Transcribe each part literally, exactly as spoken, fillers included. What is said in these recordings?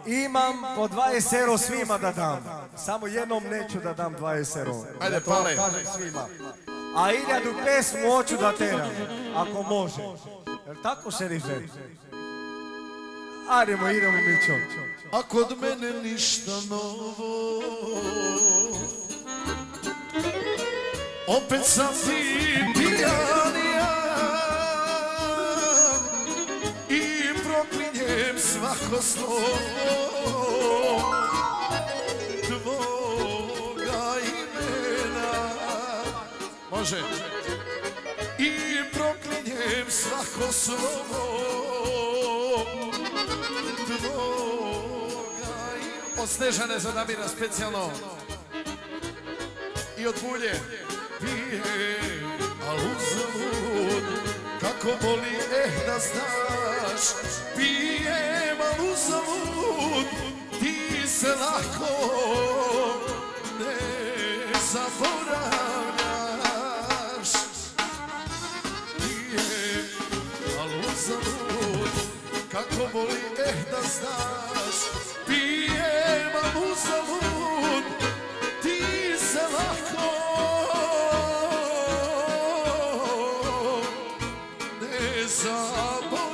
Imam po dvadeset euro svima da dam. Samo jednom neću da dam dvadeset euro. Ajde, pale. Kažem svima. A iljadu pesmu hoću da teram, ako može. Jel tako, šerife? Ajdemo, idemo, Mićo. A kod mene ništa novo, opet sam ti pijanija i proklinjem svako slovo tvoga imena. Može. I proklinjem svako slovo tvoga imena. Od Snežane za Damira specijalno i od Bulje. Pije, al uzalud, kako boli, eh da znaš. Pijem, al uzalud, ti se lako ne zaboravljaš. Pijem, al uzalud, kako boli, eh da znaš. Pijem, al uzalud, ti se lako zaboravljaš.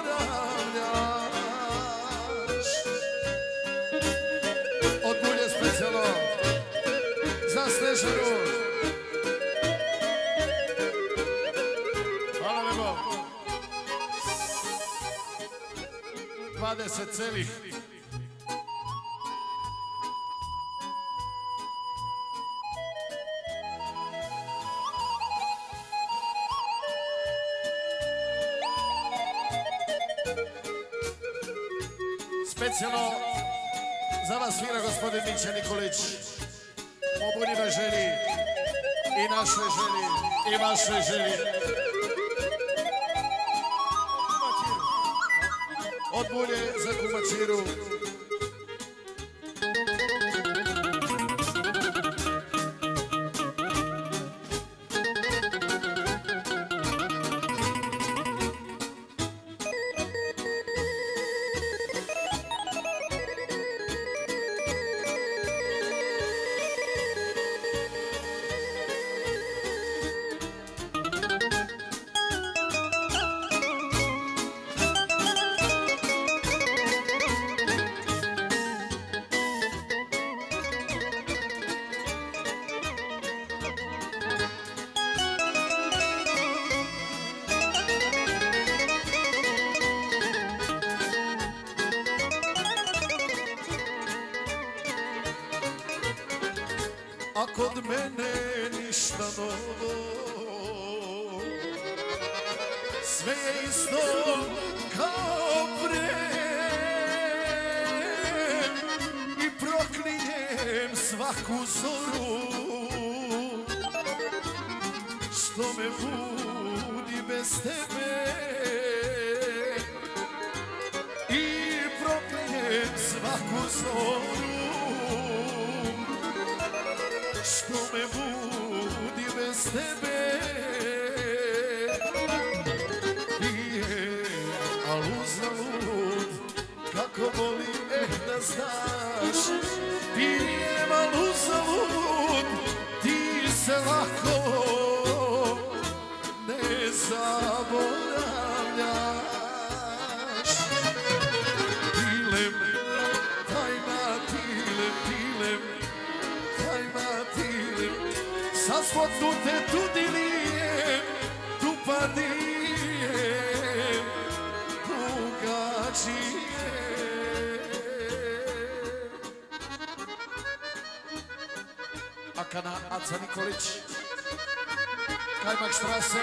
Od Bulje specijalno za Snežanu. Hvala Bebo. dvadeset celih. Specijalno za vas svira gospodin Mića Nikolić. Po Buljinoj želji i našoj želji i vašoj želji. Od Bulje za Kumačiru. A kod mene ništa novo, sve je isto kao pre i proklinjem svaku zoru što me budi bez tebe i proklinjem svaku zoru što me budi bez tebe. Pije, al uzalud, kako boli, eh da znaš. Pijem, al uzalud, ti se lako ne zaboravljaš. Pilem, tajna pilem, pilem, sa spotnute tudilijem, tu padijem drugačije. Akana Aca Nikolić, Kajmak Štrase.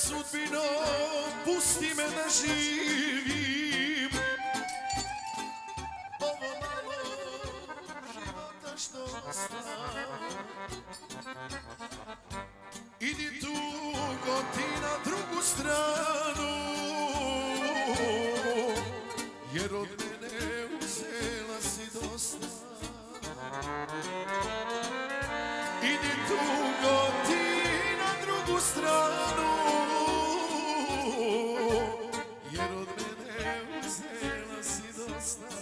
Sudbino, pusti me da živim ovo malo života što ostaje. Idi tugo ti na drugu stranu, jer od mene uzela si dosta. Idi tugo ti na drugu stranu, jer od mene uzela si dosta.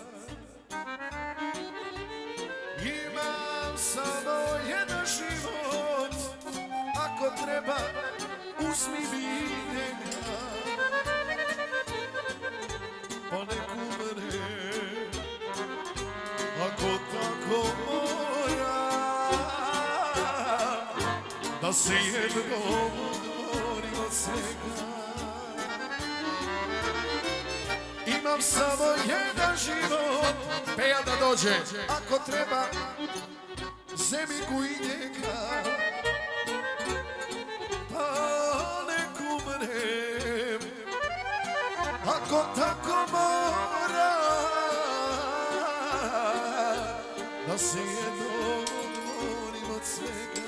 Imam samo jedan život, ako treba uzmi mi njega, pa nek umre, ako tako moram, da se jednom odmorim od svega. Imam samo jedan život, Peja da dođe, ako treba zemiku i njega, pa nek umrem, ako tako mora, da se jednom odmorim od svega.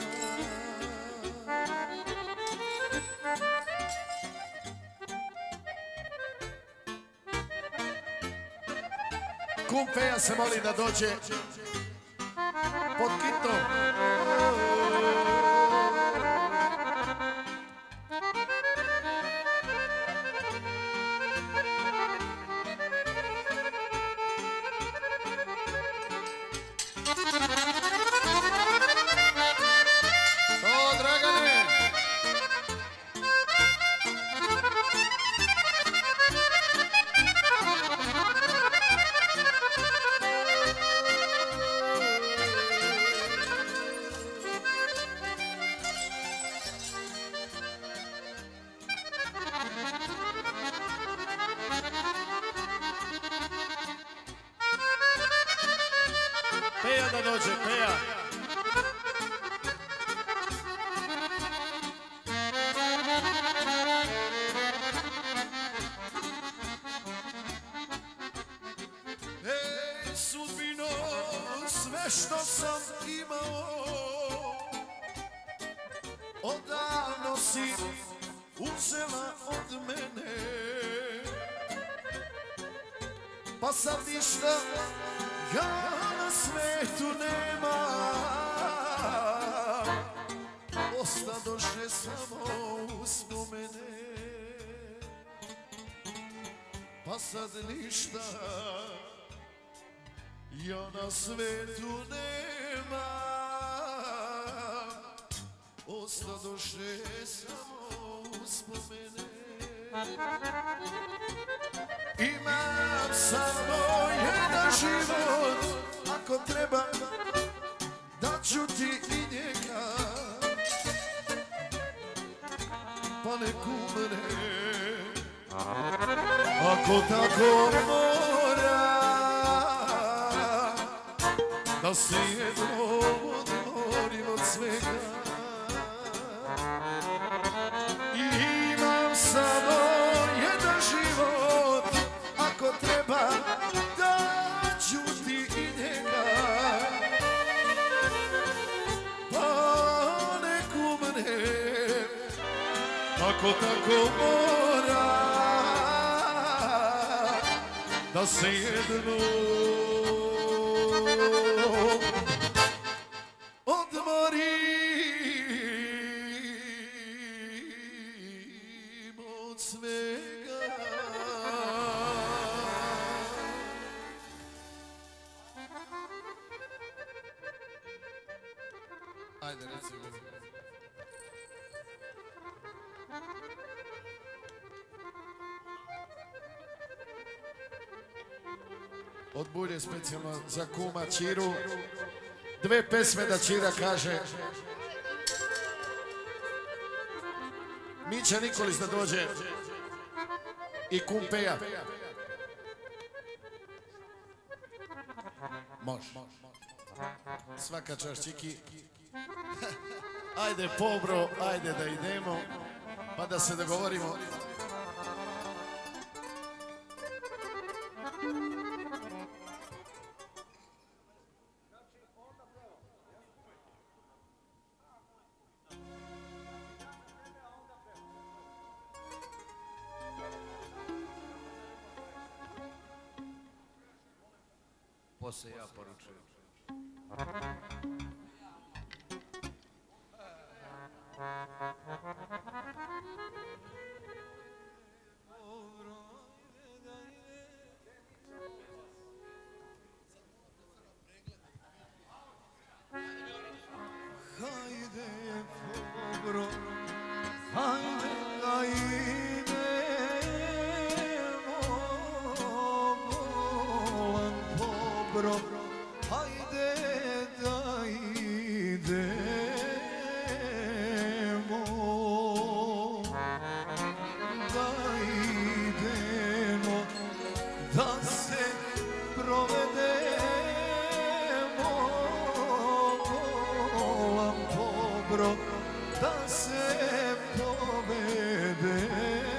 Kum Peja se moli da dođe pod kitnom. To, Dragane! Peja da dođe, Peja. Ej, sudbino, sve što sam imao, odavno si uzela od mene, pa sad ništa ja na svetu nema, ostadoše samo uspomene, pa sad ništa ja na svetu nema, ostadoše samo uspomene. Imam samo jedan život, ako treba daću ti i njega, pa nek umre, ako tako mora, da se jednom odmorim od svega. Imam samo jedan život, ako treba daću ti i njega, pa nek umre, ako tako mora, da se jednom odmorim od svega. Ajde, reci mi. Od Bulje specijalno za kuma Čiru. Dve pesme da Čira kaže. Mića Nikolić da dođe. I kum Peja. Može. Svaka čast, Čiki. Ajde, pobro, ajde da idemo. pa da se dogovorimo. Poslije ja poručujem. Hajde, dobro, hajde da idemo, bolan dobro, hajde da idemo, da idemo, da se provedemo, bolan dobro, da se povedemo.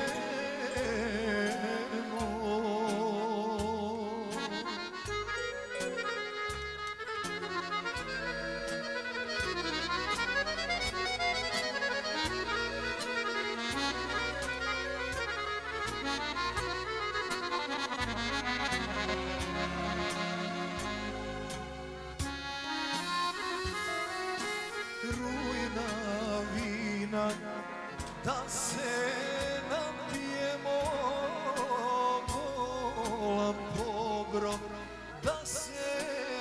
Rujna vina, da se napijemo, bolan dobro, da se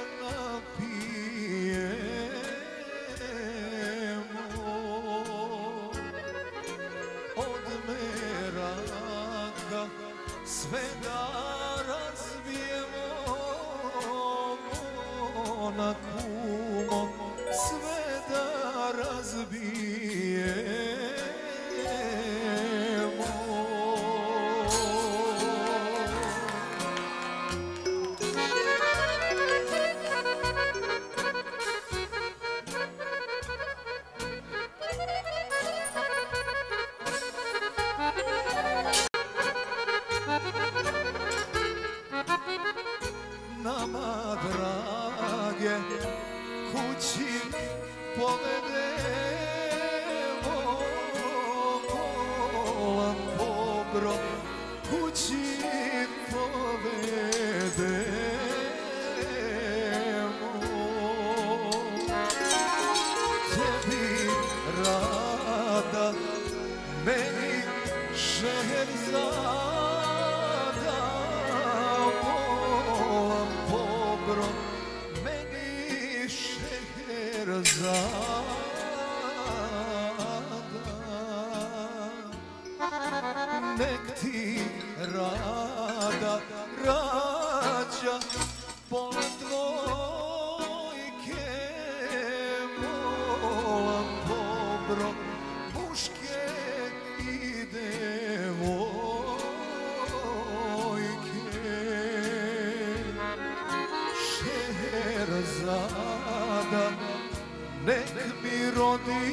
napijemo. Od meraka sve da razbijemo, na kumo sve da razbijemo. Nama drage kući povedemo, bolan dobro, kući povedemo. Tebi rada, meni Šeherzada, bolan dobro, meni Šeherzada. Nek ti rada rađa pola dvojke, bolan dobro, muške i devojke. Šeherzada nek mi rodi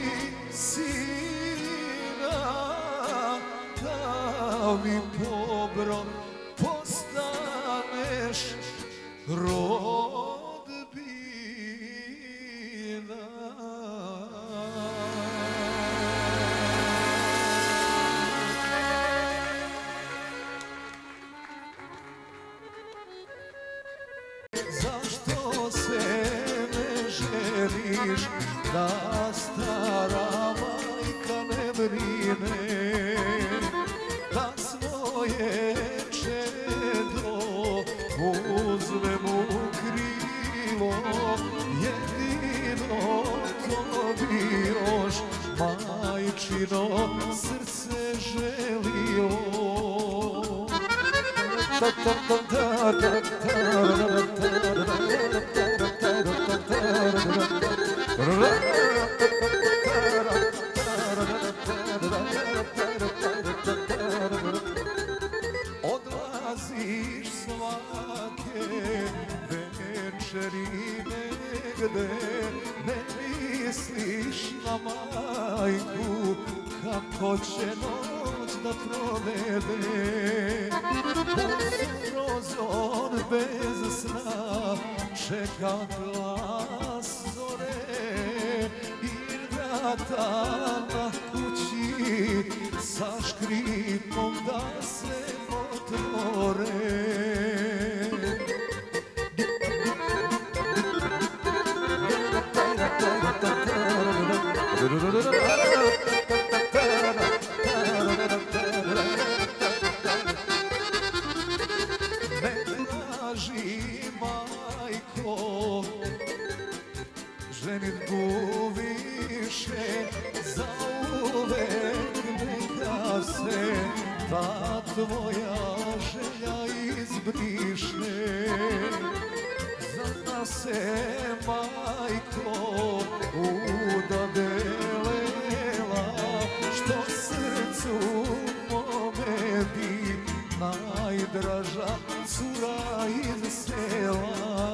sina, da mi dobro postaneš rodbina. Zašto se ne želiš da stara majka ne brine, da svoje čedo uzmem u krilo, jedino to bi još majčino srce želilo. Odlaziš svake večeri negde, ne misliš na majku kad hoće noć da provede. Prozor bez sna čeka glas zore i vrata na kući sa škripom da se otvore. Ne traži majko ženitbu više, zauvek neka se ta tvoja želja izbriše. Zna se majko udadelela što srcu mome bi najdraža cura iz sela.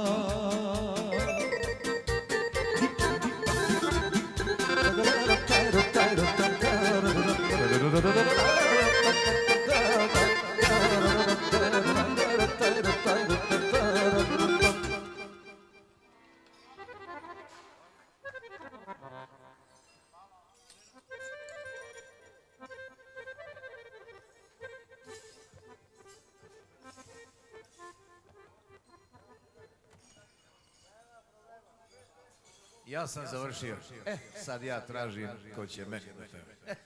Ja sam završio. E, sad ja tražim ko će meni do tebe.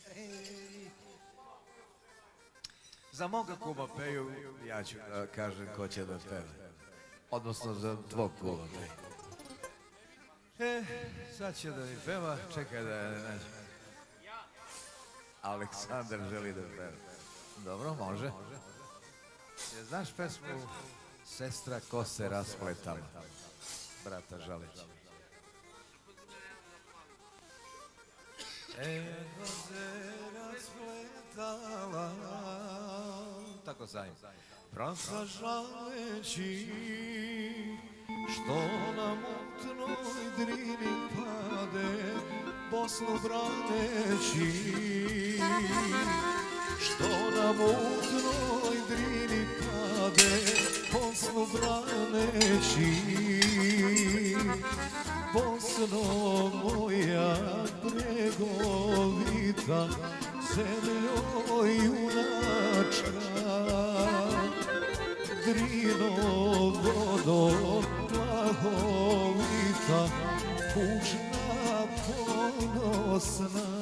Za moga kuma Peju, ja ću da kažem ko će do tebe. Odnosno za tvog kuma Peju. E, sad će da mi peva, čekaj da je ne nađe. Aleksandar želi da peva. Dobro, može. Je, znaš pesmu Sestra ko se raspletala? Brata Žalića. Evo se raspletala, tako zajedno. Brata žaleći, što na mutnoj Drini pade, Bosnu braneći. Što na mutnoj Drini pade, Bosnu braneći. Bosno moja bregovita, zemljo junačka, Drino vodo plahovita, kućna ponosna.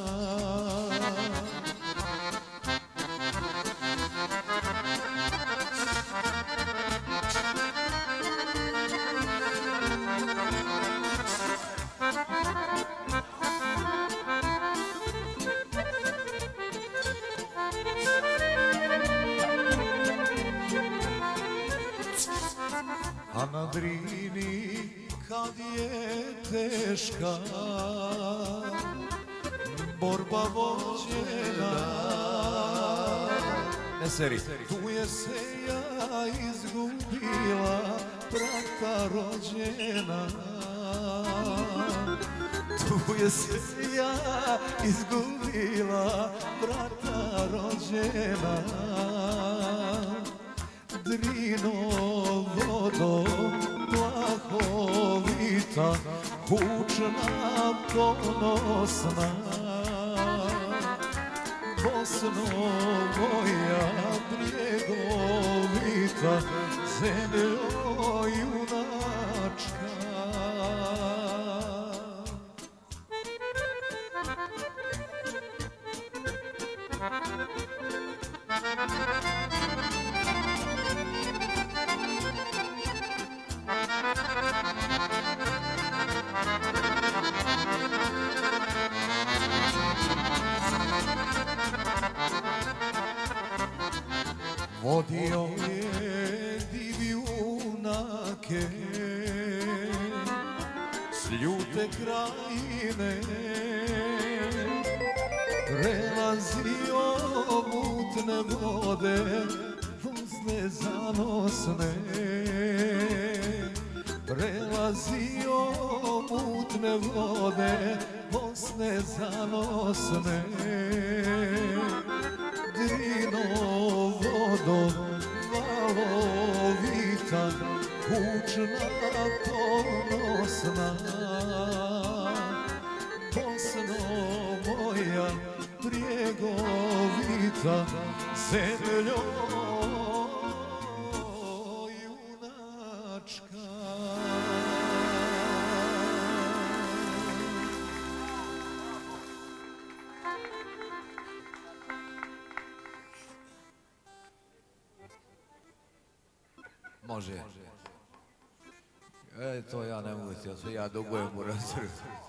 A na Drini kad je teška borba vođena, ne seri. Tu je se ja izgubila, brata rođena. Tu je se ja izgubila, brata rođena. Drino vodo plahovita, kućna ponosna. Bosno moja bregovita, zemljo junačka. Vodio je divjunake s ljute krajine, prelazio mutne vode, vozne zanosne. prelazio mutne vode Bosne zanosne. Drino vodom valovita, kućna ponosna. Bosno moja brjegovita, zemljo junačka. Može. E, to ja ne mogu ti, ja dugujem u razredu.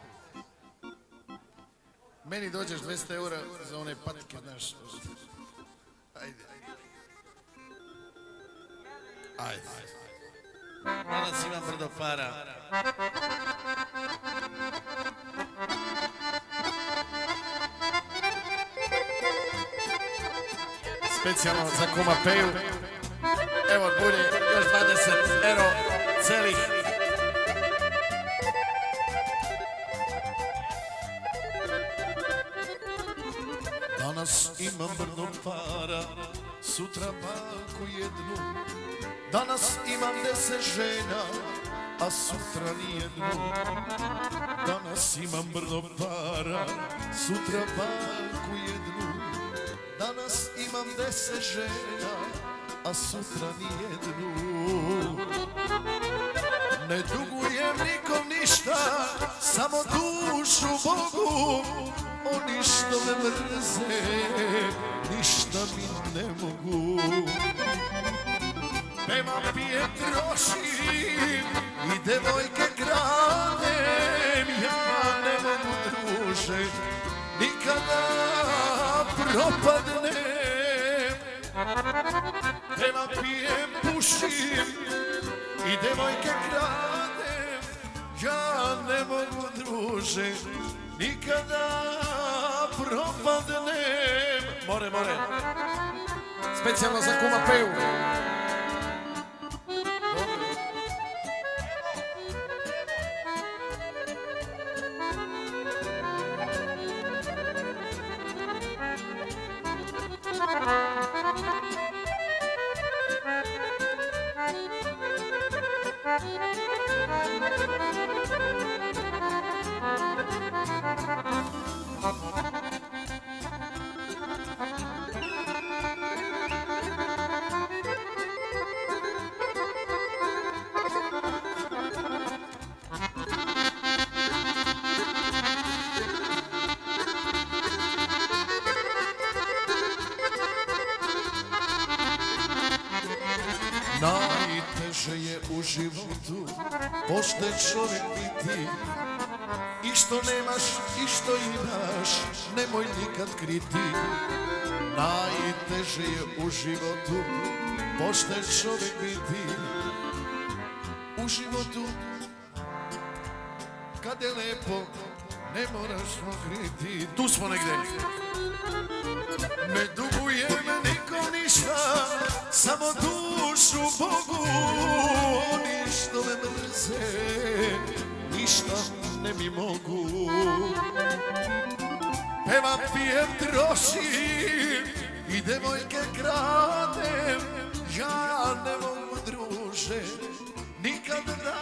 Meni dođeš dvesta eura za one patike, znaš. Ajde. Ajde. Danas imam brdo para. Specijalno za kuma Peju. Evo bude još dvadeset euro celih. Danas imam brdo para, sutra baku jednu. Danas imam deset žena, a sutra nijednu. Danas imam brdo para, sutra baku jednu. Danas imam deset žena, a sutra nijednu. Ne dugujem nikom ništa, samo dušu Bogu. Oni što me mrze, ništa mi ne mogu. Pevam, pijem, trošim i devojke kradem. Ja ne mogu, druže, nikada propadnem. Pevam, pijem, pušim i devojke kradem. Ja ne mogu, druže, nikada propadnem. More, more. Specijalno za kuma Peju. Najteže je u životu pošten čovjek biti. I što nemaš i što imaš, nemoj nikad kriti. Najteže je u životu pošten čovjek biti. U životu kad je lepo ne moraš kriti. Tu smo negdje. Ne dugujem nikom ništa, samo dušu Bogu. Oni što me mrze, ništa ne mi mogu. Pevam, pijem, trošim i devojke kradem. Ja ne mogu, druže, nikad da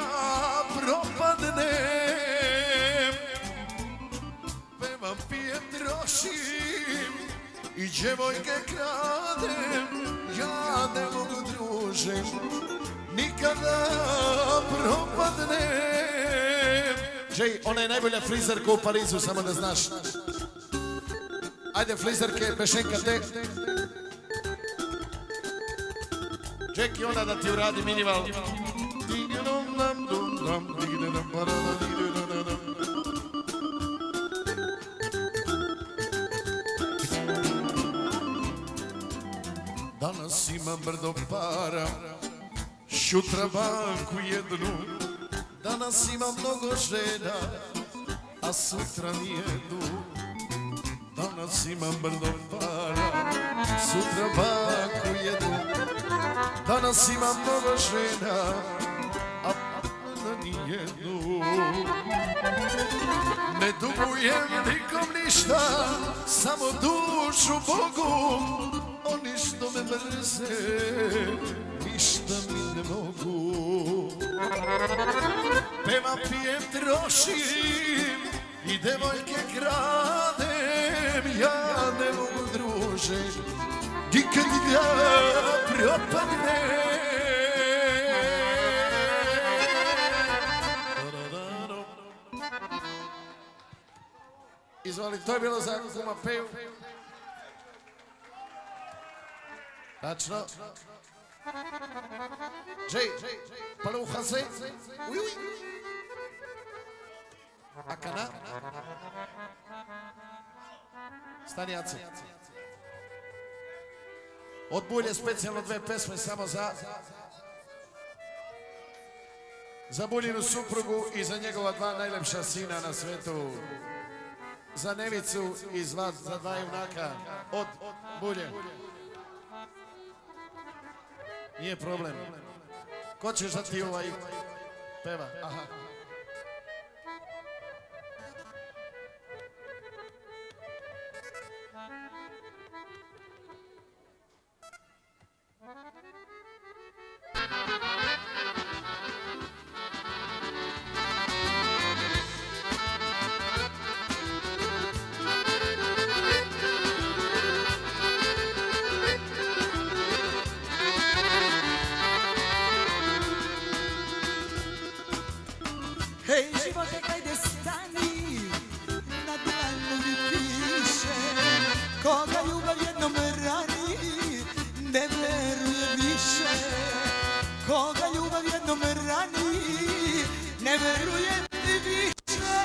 propadnem. Pevam, pijem, trošim i devojke kradem. Ja ne mogu, druže, nikada propadnem. Jay, ona je najbolja frizerka u Parizu, samo da znaš. Ajde, frizerke, pešenka te. Jackie, ona da ti uradi minimal. Danas imam brdo para, šutra banku jednu. Danas imam mnogo žena, a sutra nijednu. Danas imam brdo para, sutra banku jednu. Danas imam mnogo žena, a nijednu. Ne dugujem nikom ništa, samo dušu Bogu. Oni što me mrze, ništa mi ne mogu. Pevam, pijem, trošim i devojke kradem. Ja ne mogu, druže, nikad da propadnem. Izvoli, to je bilo za kuma Peju. Tačno. Džej, paluha se. Uj, uj. Akana. Stanijaci. Od Bulje specijalno dve pesme samo za za Buljinu suprugu i za njegova dva najlepša sina na svetu. Za Nevicu i za dva junaka od Bulje. Nije problem. Ko ćeš da ti ovaj peva? Aha. Hej, živote, hajde stani, na dlanu mi piše, koga ljubav jednom rani, ne veruje više. Koga ljubav jednom rani, ne veruje više.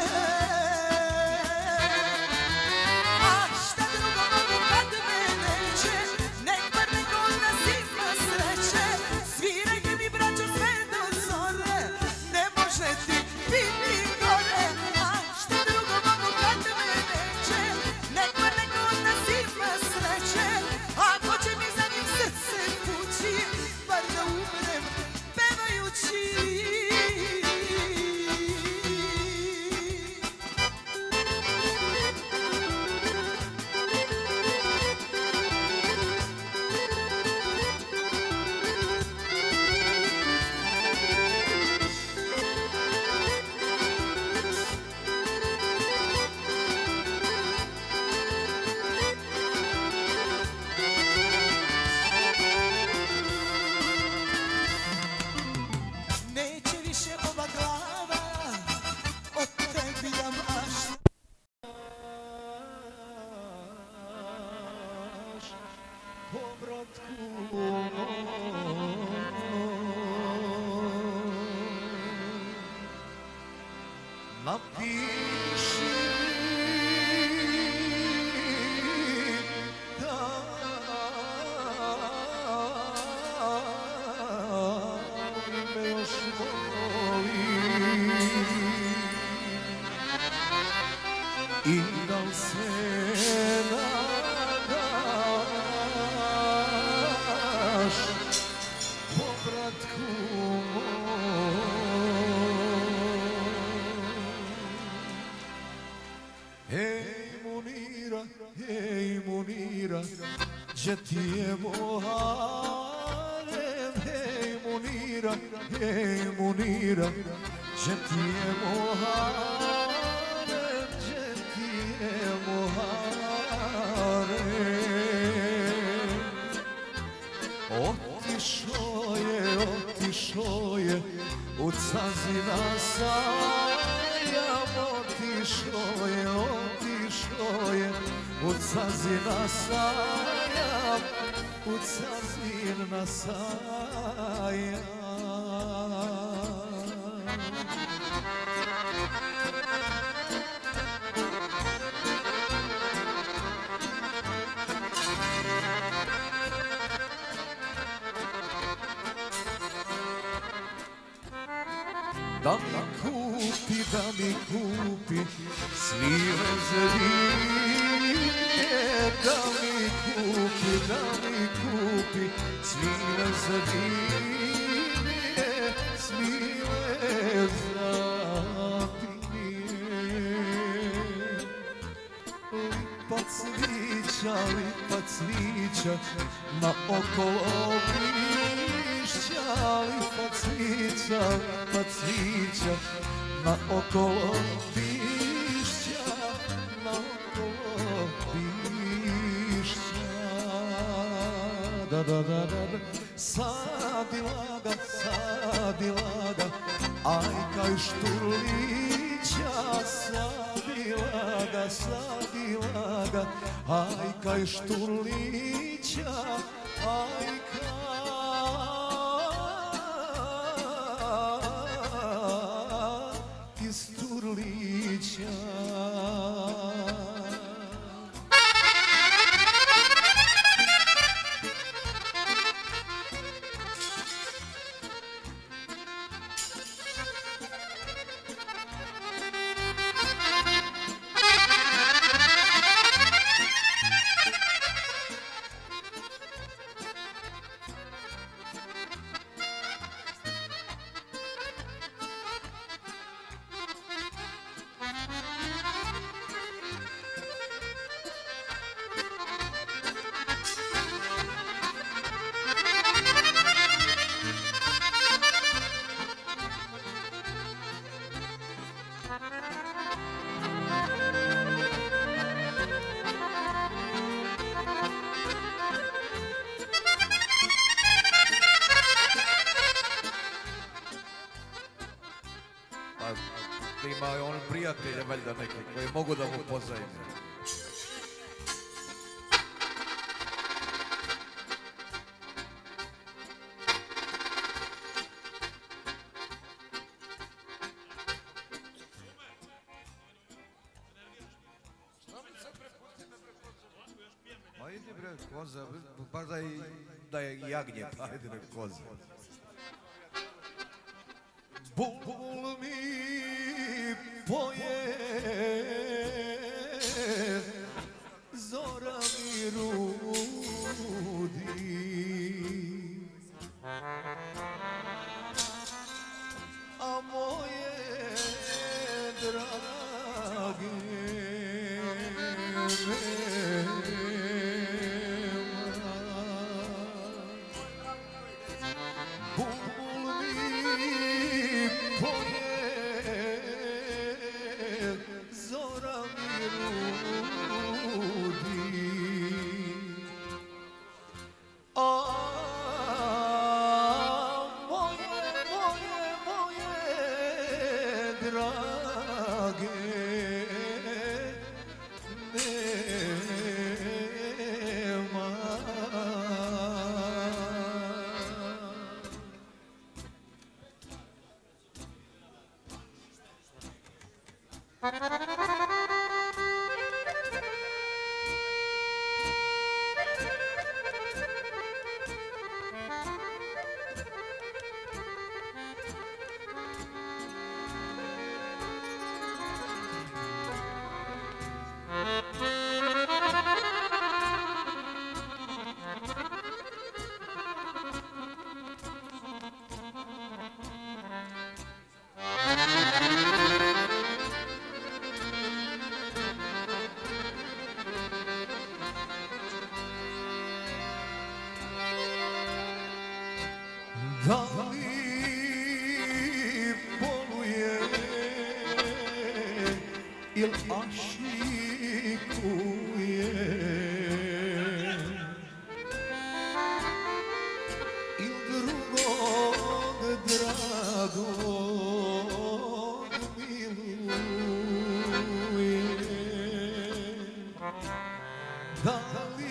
A šta drugo mogu kad me neće, nek bar neko od nas ima sreće. Svirajte mi, braćo, sve do zore, ne može ti biti gore. A šta drugo mogu kad me neće, nek bar neko od nas ima sreće. Ako će mi za njim srce pući, bar da umrem pevajući. Neće više ova glava od tebi da mašta. Povratku napiši da me još voli i da li se nadaš povratku Hej Munira, hej Munira, gdje ti je Moharem? Hej Munira, hej Munira, gdje ti je Moharem? Gdje ti je Moharem? Otišao je, otišao je u Cazina sajam. Otišao je, otišao je u Cazina sajam, u Cazina sajam. Da mi kupi, da mi kupi slive zrije. Da mi kupi, da mi kupi slive zrije, slive zrije. Lipa cvića, lipa cvića, na okolo pišća. Lipa cvića, lipa cvića, na okolo pišća, na okolo pišća. Da, da, da, da, da. Sadila ga, sadila ga, Ajka i Šturlića. Sadila ga, sadila ga, Ajka i Šturlića. Ajka iz Turlića. Ima on prijatelje valjda neke koji mogu da mu pozajme. Ma idi bre koza, bar da, i, da je jagnje, pa ajde nek koza. Bulbul mi poje, zora mi rudi, a moje drage da li poluje il ašikuje il drugog dragog miluje, da li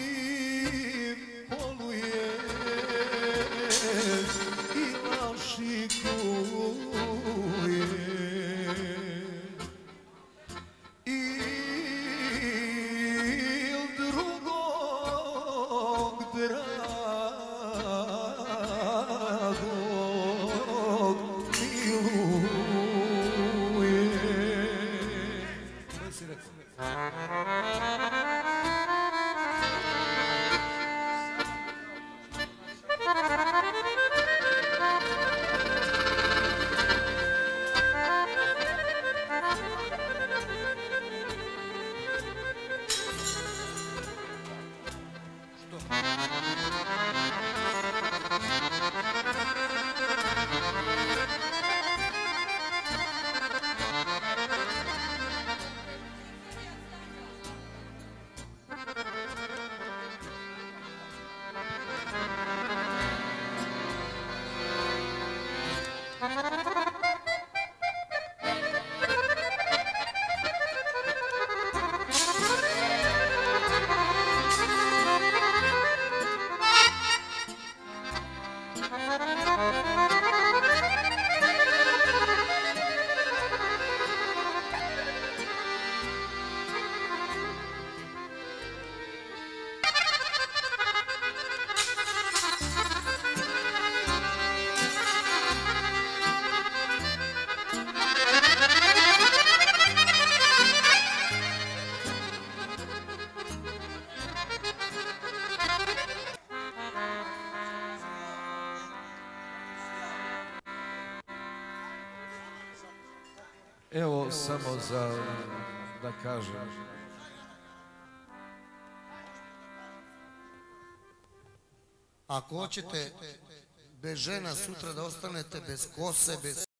poluje il ašikuje il drugog dragog miluje. Koji si rekao? Evo samo za da kažem. Ako hoćete bez žena sutra da ostanete bez kose, bez